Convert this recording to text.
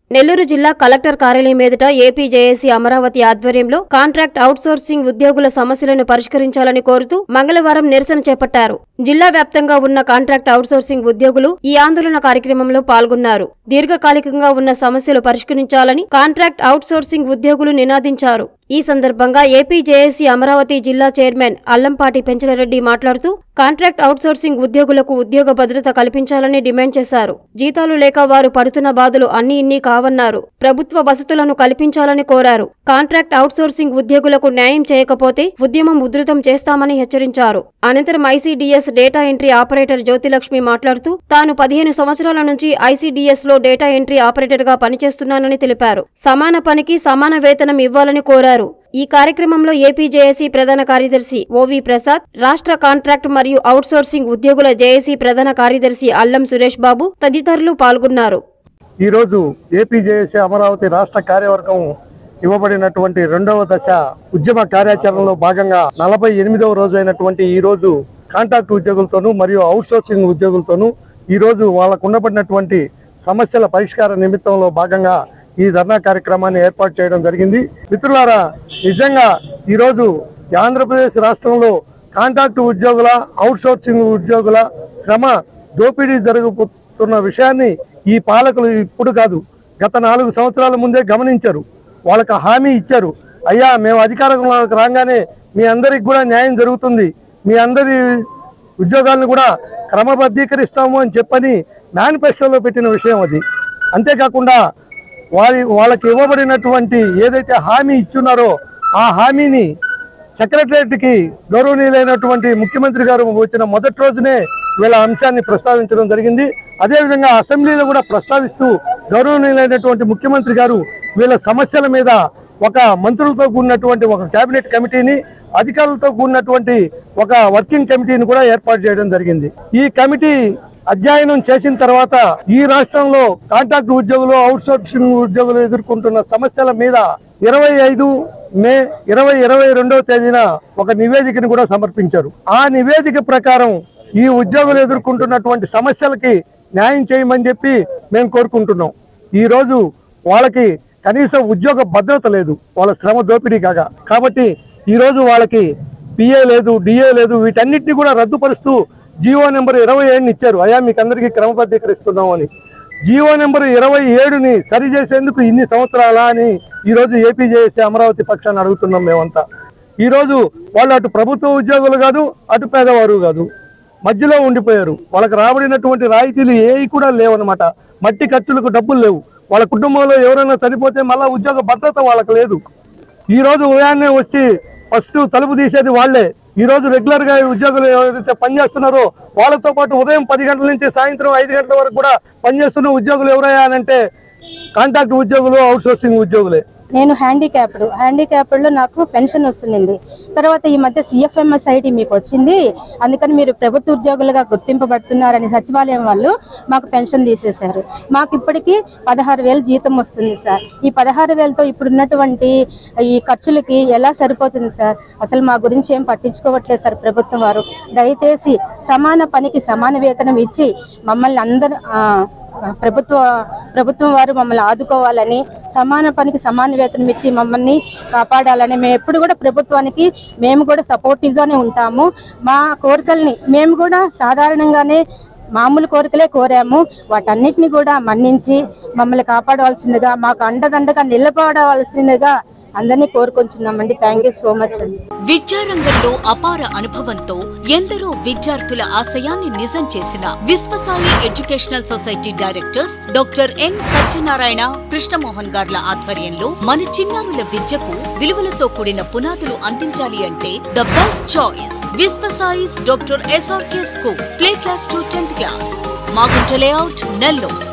నెల్లూరు జిల్లా కలెక్టర్ కార్యాలయం ఎదుట ఏపీ జేఏసీ అమరావతి ఆధ్వర్యంలో కాంట్రాక్ట్ అవుట్సోర్సింగ్ ఉద్యోగుల సమస్యలను పరిష్కరించాలని కోరుతూ మంగళవారం నిరసన చేపట్టారు. జిల్లా వ్యాప్తంగా ఉన్న కాంట్రాక్ట్ అవుట్సోర్సింగ్ ఉద్యోగులు ఈ ఆందోళన కార్యక్రమంలో పాల్గొన్నారు. దీర్ఘకాలికంగా ఉన్న సమస్యలు పరిష్కరించాలని కాంట్రాక్ట్ అవుట్సోర్సింగ్ ఉద్యోగులు నినాదించారు. ఈ సందర్భంగా ఏపీ జేఏసీ అమరావతి జిల్లా చైర్మన్ అల్లంపాటి పెంచలరెడ్డి మాట్లాడుతూ కాంట్రాక్ట్ అవుట్సోర్సింగ్ ఉద్యోగులకు ఉద్యోగ భద్రత కల్పించాలని డిమాండ్ చేశారు. జీతాలు లేక వారు పడుతున్న బాధలు అన్ని ఇన్ని కావన్నారు. ప్రభుత్వ వసతులను కల్పించాలని కోరారు. కాంట్రాక్ట్ అవుట్సోర్సింగ్ ఉద్యోగులకు న్యాయం చేయకపోతే ఉద్యమం ఉధృతం చేస్తామని హెచ్చరించారు. అనంతరం ICDS data entry operator Jyothilakshmi మాట్లాడుతూ తాను 15 సంవత్సరాల నుంచి ఐసీడీఎస్ లో డేటా ఎంట్రీ ఆపరేటర్ గా పనిచేస్తున్నానని తెలిపారు. సమాన పనికి సమాన వేతనం ఇవ్వాలని కోరారు. ఈ కార్యక్రమంలో ఏపీ జేఏసీ ప్రధాన కార్యదర్శి ఓవి ప్రసాద్, రాష్ట్ర కాంట్రాక్ట్ మరియు అవుట్సోర్సింగ్ ఉద్యోగుల జేఏసీ ప్రధాన కార్యదర్శి అల్లం సురేష్ బాబు తదితరులు పాల్గొన్నారు. ఈ రోజు ఏపీ జేఏసీ అమరావతి రాష్ట్ర కార్యవర్గం ఇవ్వబడినటువంటి 2వ దశ ఉద్యమ కార్యాచరణలో భాగంగా 48వ రోజు అయినటువంటి ఈ రోజు కాంట్రాక్ట్ ఉద్యోగులతోనూ మరియు అవుట్సోర్సింగ్ ఉద్యోగులతోనూ ఈ రోజు వాళ్ళకు ఉండబడినటువంటి సమస్యల పరిష్కార నిమిత్తంలో భాగంగా ఈ ధర్నా కార్యక్రమాన్ని ఏర్పాటు చేయడం జరిగింది. మిత్రులారా, నిజంగా ఈరోజు ఆంధ్రప్రదేశ్ రాష్ట్రంలో కాంట్రాక్టు ఉద్యోగుల అవుట్సోర్సింగ్ ఉద్యోగుల శ్రమ దోపిడీ జరుగుతున్న విషయాన్ని ఈ పాలకులు ఇప్పుడు కాదు, గత 4 సంవత్సరాల ముందే గమనించారు. వాళ్ళకి హామీ ఇచ్చారు. అయ్యా, మేము అధికారంలోకి రాగానే మీ అందరికి కూడా న్యాయం జరుగుతుంది, మీ అందరి ఉద్యోగాలను కూడా క్రమబద్ధీకరిస్తాము అని చెప్పని మేనిఫెస్టోలో పెట్టిన విషయం అది. అంతేకాకుండా వాళ్ళకి ఇవ్వబడినటువంటి ఏదైతే హామీ ఇచ్చున్నారో ఆ హామీని సెక్రటరియట్కి గౌరవనీయులైనటువంటి ముఖ్యమంత్రి గారు వచ్చిన మొదటి రోజునే వీళ్ళ అంశాన్ని ప్రస్తావించడం జరిగింది. అదేవిధంగా అసెంబ్లీలో కూడా ప్రస్తావిస్తూ గౌరవనీయులైనటువంటి ముఖ్యమంత్రి గారు వీళ్ళ సమస్యల మీద ఒక మంత్రులతో కూడినటువంటి ఒక కేబినెట్ కమిటీని, అధికారులతో కూడినటువంటి ఒక వర్కింగ్ కమిటీని కూడా ఏర్పాటు చేయడం జరిగింది. ఈ కమిటీ అధ్యయనం చేసిన తర్వాత ఈ రాష్ట్రంలో కాంట్రాక్ట్ ఉద్యోగులు అవుట్సోర్సింగ్ ఉద్యోగులు ఎదుర్కొంటున్న సమస్యల మీద 25 మే 2022వ తేదీన ఒక నివేదికను కూడా సమర్పించారు. ఆ నివేదిక ప్రకారం ఈ ఉద్యోగులు ఎదుర్కొంటున్నటువంటి సమస్యలకి న్యాయం చేయమని చెప్పి మేము కోరుకుంటున్నాం. ఈ రోజు వాళ్ళకి కనీసం ఉద్యోగ భద్రత లేదు, వాళ్ళ శ్రమ దోపిడీ కాగా. కాబట్టి ఈ రోజు వాళ్ళకి పిఏ లేదు, డిఏ లేదు, వీటన్నిటిని కూడా రద్దుపరుస్తూ జీవో నెంబర్ 27ని ఇచ్చారు. అయ్యా, మీకు అందరికీ క్రమబద్ధీకరిస్తున్నాం అని. జీవో నెంబర్ 27ని సరిచేసేందుకు ఇన్ని సంవత్సరాలా అని ఈరోజు ఏపీ జేఏసీ అమరావతి పక్షాన్ని అడుగుతున్నాం మేమంతా. ఈరోజు వాళ్ళు అటు ప్రభుత్వ ఉద్యోగులు కాదు, అటు పేదవారు కాదు, మధ్యలో ఉండిపోయారు. వాళ్ళకి రాబడినటువంటి రాయితీలు ఏవి కూడా లేవన్నమాట. మట్టి ఖర్చులకు డబ్బులు లేవు. వాళ్ళ కుటుంబంలో ఎవరైనా చనిపోతే మళ్ళా ఉద్యోగ భద్రత వాళ్ళకి లేదు. ఈరోజు ఉదయాన్నే వచ్చి ఫస్ట్ తలుపు తీసేది వాళ్లే. ఈ రోజు రెగ్యులర్ గా ఉద్యోగులు ఎవరైతే పనిచేస్తున్నారో వాళ్ళతో పాటు ఉదయం 10 గంటల నుంచి సాయంత్రం 5 గంటల వరకు కూడా పనిచేస్తున్న ఉద్యోగులు ఎవరయ్యా అంటే కాంట్రాక్ట్ ఉద్యోగులు, అవుట్సోర్సింగ్ ఉద్యోగులే. నేను హ్యాండిక్యాప్డ్ లో నాకు పెన్షన్ వస్తుంది. తర్వాత ఈ మధ్య CFMS ఐడి మీకు వచ్చింది, అందుకని మీరు ప్రభుత్వ ఉద్యోగులుగా గుర్తింపబడుతున్నారని సచివాలయం వాళ్ళు మాకు పెన్షన్ తీసేశారు. మాకు ఇప్పటికీ 16,000 జీతం వస్తుంది సార్. ఈ 16,000తో ఇప్పుడు ఉన్నటువంటి ఈ ఖర్చులకి ఎలా సరిపోతుంది సార్? అసలు మా గురించి ఏం పట్టించుకోవట్లేదు సార్ ప్రభుత్వం వారు. దయచేసి సమాన పనికి సమాన వేతనం ఇచ్చి మమ్మల్ని అందరూ ప్రభుత్వం వారు మమ్మల్ని ఆదుకోవాలని, సమాన పనికి సమాన వేతనం ఇచ్చి మమ్మల్ని కాపాడాలని మేము ఎప్పుడు కూడా ప్రభుత్వానికి మేము కూడా సపోర్టివ్ గానే ఉంటాము. మా కోరికల్ని మేము కూడా సాధారణంగానే మామూలు కోరికలే కోరాము. వాటన్నిటిని కూడా మన్నించి మమ్మల్ని కాపాడవలసిందిగా, మాకు అండదండగా నిలబడవలసిందిగా అందరినీ కోరుకుంటున్నామండి. థ్యాంక్ యూ సో మచ్ అండి. విద్యారంగంలో అపార అనుభవంతో ఎందరో విద్యార్థుల ఆశయాన్ని నిజం చేసిన Vishwasai educational society directors doctor N Satyanarayana, Krishnamohan గార్ల ఆధ్వర్యంలో మన చిన్నారుల విద్యకు విలువలతో కూడిన పునాదులు అందించాలి అంటే the best choice Vishwasai's doctor SRK school, play class to 10th class, Magunta layout, Nellore.